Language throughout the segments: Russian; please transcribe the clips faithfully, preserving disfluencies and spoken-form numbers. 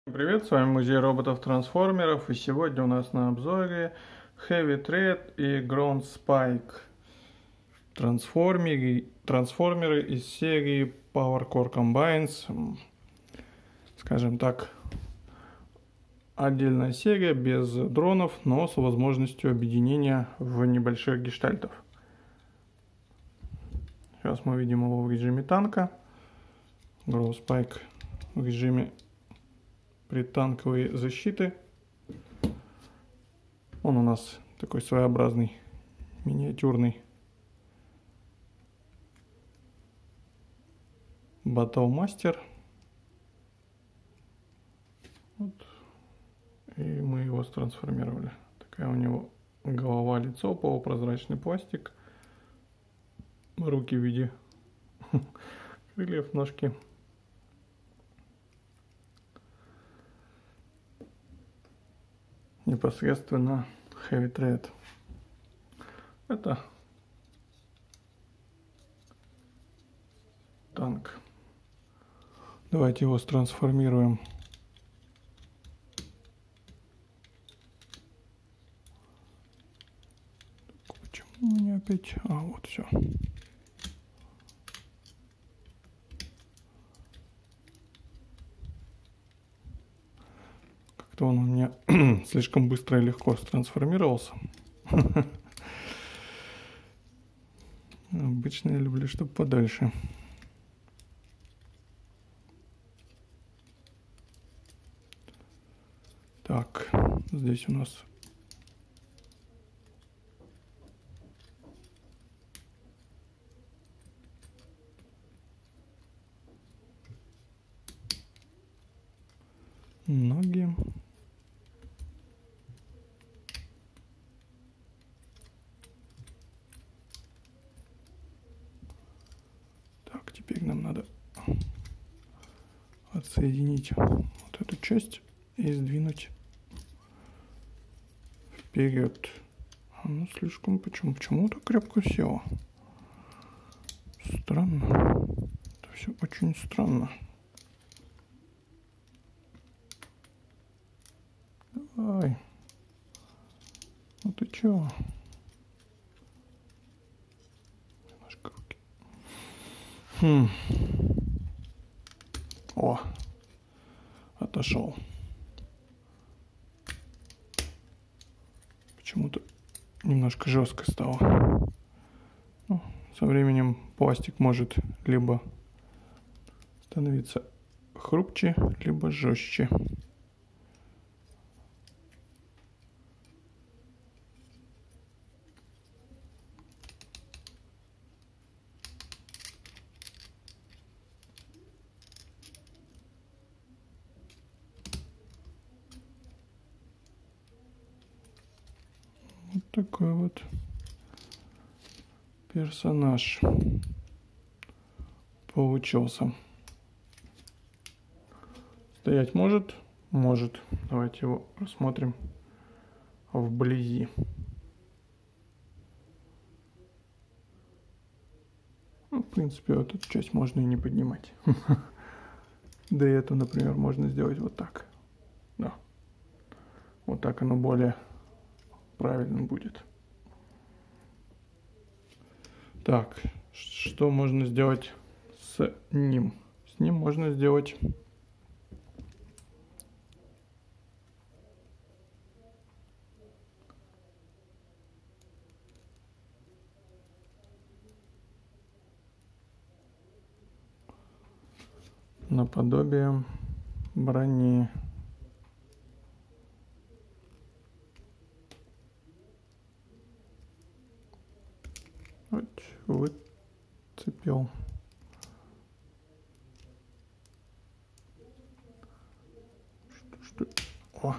Привет, с вами Музей роботов-трансформеров, и сегодня у нас на обзоре Heavy Thread и Ground Spike трансформеры, трансформеры из серии Power Core Combines. Скажем так, отдельная серия без дронов, но с возможностью объединения в небольших гештальтов. Сейчас мы видим его в режиме танка, Ground Spike в режиме предтанковой защиты. Он у нас такой своеобразный, миниатюрный Battlemaster. Вот. И мы его трансформировали. Такая у него голова, лицо, полупрозрачный пластик, руки в виде крыльев, ножки. Непосредственно Heavy Thread. Это танк. Давайте его трансформируем. Почему у меня опять? А, вот все. Как-то он у меня слишком быстро и легко трансформировался. Обычно я люблю, чтобы подальше. Так, здесь у нас ноги. Так, теперь нам надо отсоединить вот эту часть и сдвинуть вперед. Оно слишком... Почему? Почему так крепко село? Странно. Это все очень странно. Давай. Ну ты чё? Немножко руки. Хм. О. Отошел. Почему-то немножко жестко стало. Ну, со временем пластик может либо становиться хрупче, либо жестче. Вот такой вот персонаж получился. Стоять может? Может. Давайте его рассмотрим вблизи. Ну, в принципе, вот эту часть можно и не поднимать. Да и эту, например, можно сделать вот так. Да. Вот так оно более правильно будет. Так, что можно сделать с ним? С ним можно сделать наподобие брони. Вот, выцепил. Что, что? О.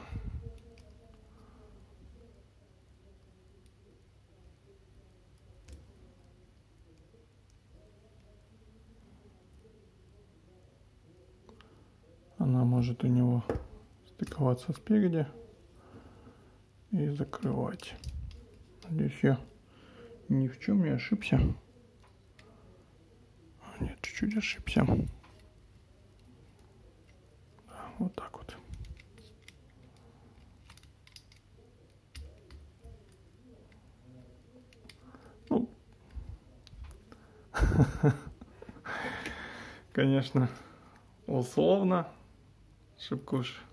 Она может у него стыковаться спереди и закрывать. Надеюсь, я ни в чем не ошибся. Нет, чуть-чуть ошибся. Да, вот так вот. Конечно, условно. Шибко уж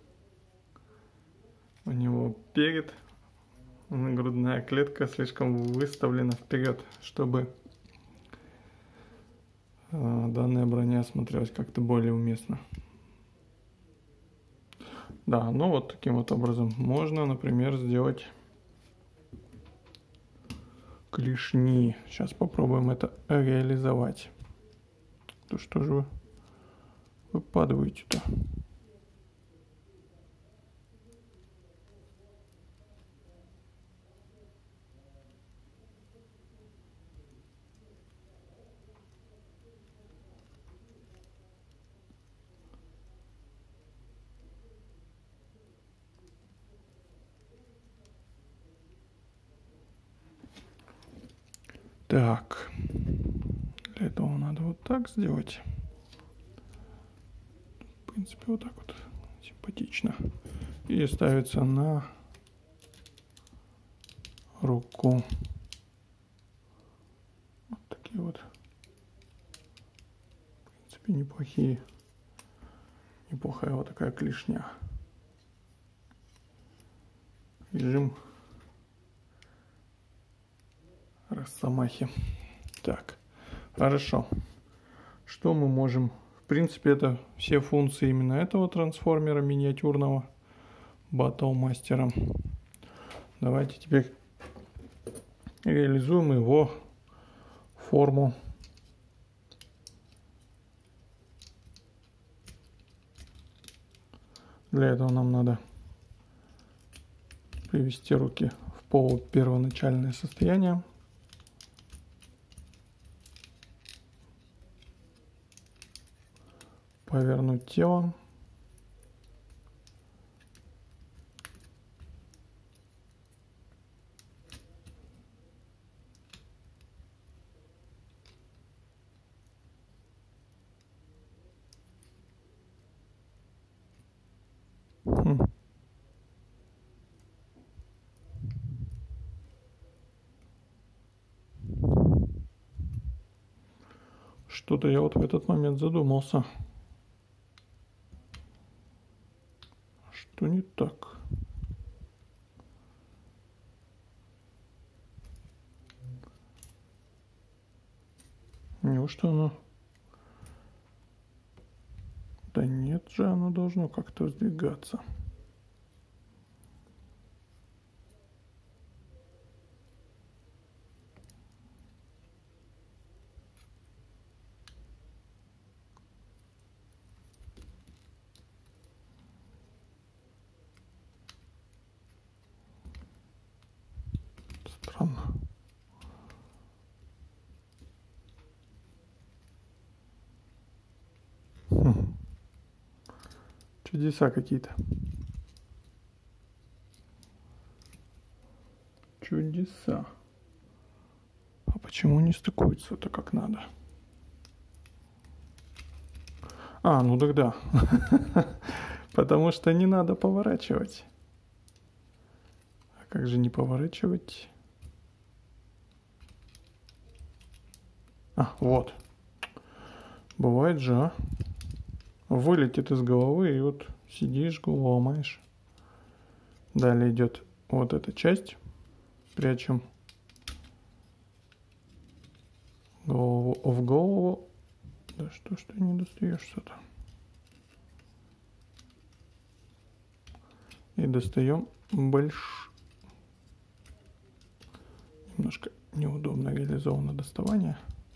у него перед, грудная клетка слишком выставлена вперед, чтобы данная броня смотрелась как-то более уместно. Да, ну вот таким вот образом можно, например, сделать клешни. Сейчас попробуем это реализовать. Да что же вы выпадываете-то? Так, для этого надо вот так сделать. В принципе, вот так вот симпатично. И ставится на руку. Вот такие вот, в принципе, неплохие. Неплохая вот такая клешня. Режим Росомахи. Так, хорошо. Что мы можем... В принципе, это все функции именно этого трансформера миниатюрного Батлмастера. Давайте теперь реализуем его форму. Для этого нам надо привести руки в полупервоначальное состояние. Повернуть тело. Хм. Что-то я вот в этот момент задумался. Что не так? Неужто оно... Да нет же, оно должно как-то сдвигаться. Странно. Хм. Чудеса какие-то. Чудеса. А почему не стыкуется это как надо? А, ну тогда. Потому что не надо поворачивать. А как же не поворачивать? А, вот. Бывает же, а? Вылетит из головы, и вот сидишь, голову ломаешь. Далее идет вот эта часть. Прячем голову в голову. Да что ж ты не достаешься-то? И достаем больше. Немножко неудобно реализовано доставание.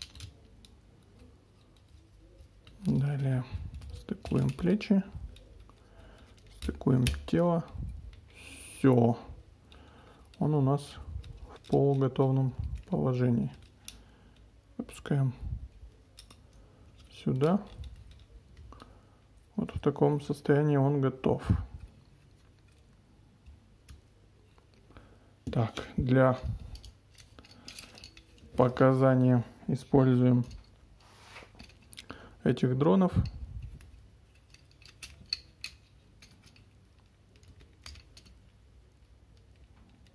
Далее стыкуем плечи, стыкуем тело. Все. Он у нас в полуготовном положении. Опускаем сюда. Вот в таком состоянии он готов. Так, для показания используем этих дронов.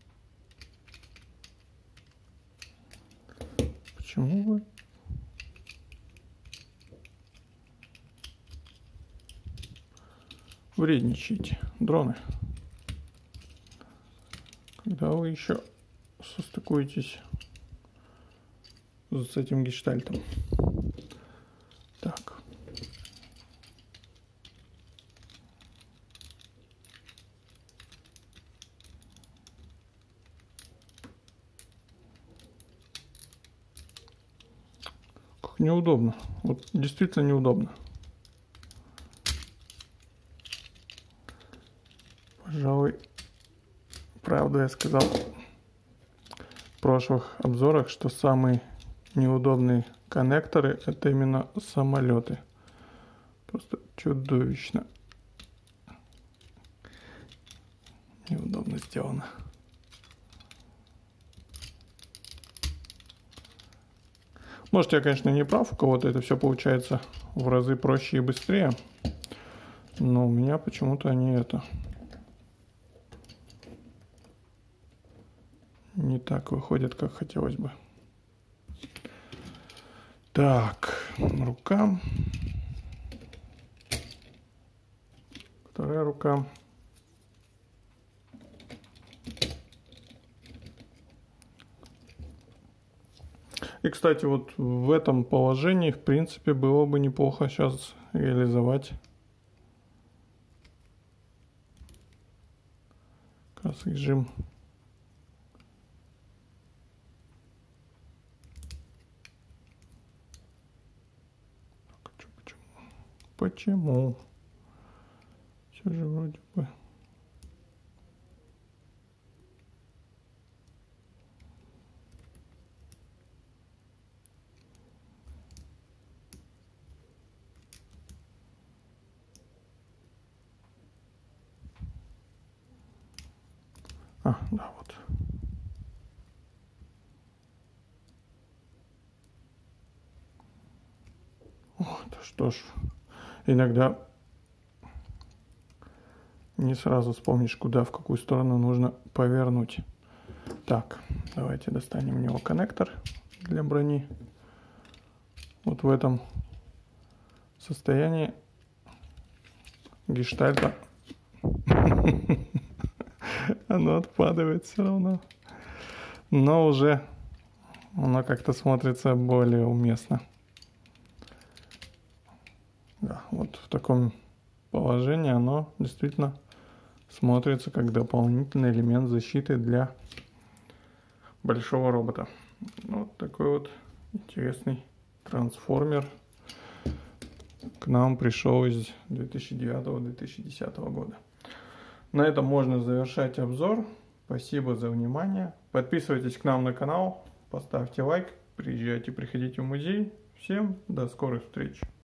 Почему вы вредничаете, дроны. Когда вы еще состыкуетесь с этим гештальтом. Так. Как неудобно. Вот действительно неудобно. Пожалуй, правду я сказал в прошлых обзорах, что самые неудобные коннекторы — это именно самолеты. Просто чудовищно неудобно сделано. Может, я, конечно, не прав, у кого-то это все получается в разы проще и быстрее, но у меня почему-то они это не так выходят, как хотелось бы. Так, рука. Вторая рука. И, кстати, вот в этом положении, в принципе, было бы неплохо сейчас реализовать как раз режим Почему? Все же вроде бы. А, да, вот. Вот, что ж, иногда не сразу вспомнишь, куда, в какую сторону нужно повернуть. Так, давайте достанем у него коннектор для брони. Вот в этом состоянии гештальта оно отпадает все равно. Но уже оно как-то смотрится более уместно. Да, вот в таком положении оно действительно смотрится как дополнительный элемент защиты для большого робота. Вот такой вот интересный трансформер к нам пришел из две тысячи девятого — две тысячи десятого года. На этом можно завершать обзор. Спасибо за внимание. Подписывайтесь к нам на канал, поставьте лайк, приезжайте, приходите в музей. Всем до скорых встреч!